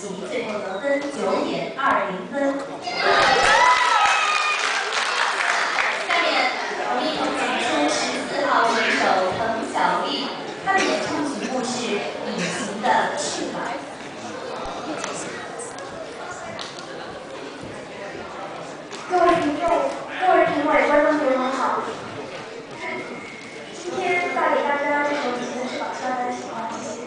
喜，最后得分9.20分。下面我们一同请出14号选手滕小丽，她的演唱曲目是《隐形的翅膀》。 各位听众、各位评委、观众朋友们好！今天带给大家这首《隐形的翅膀》，希望大家喜欢，谢谢。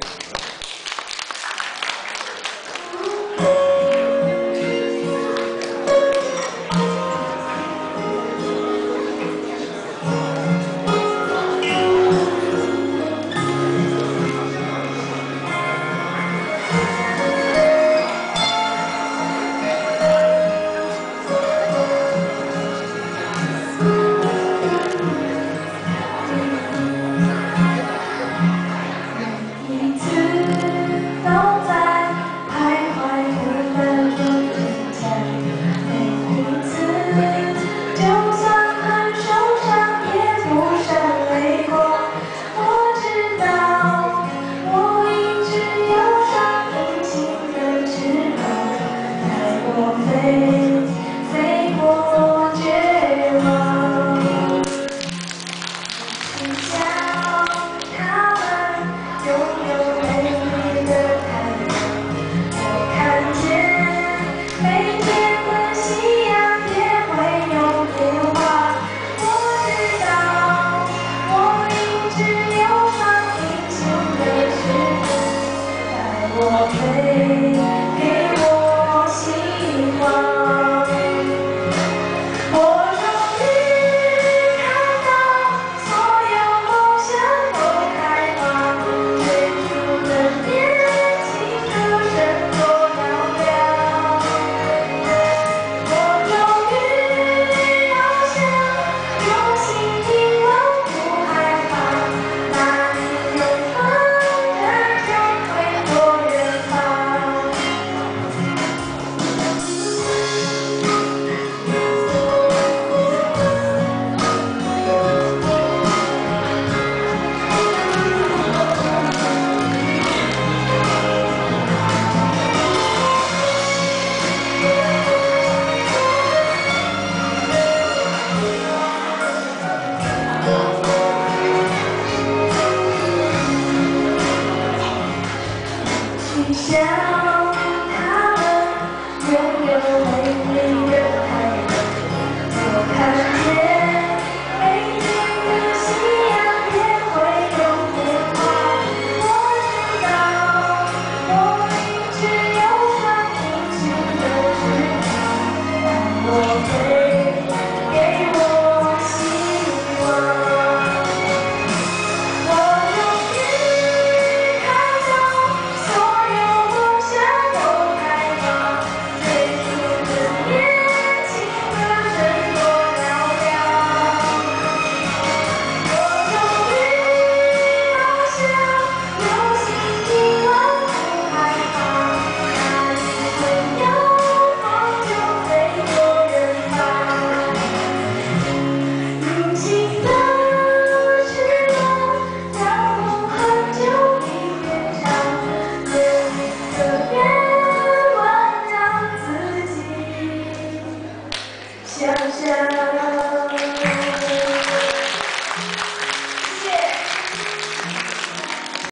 想他们拥有美丽的太阳，我看。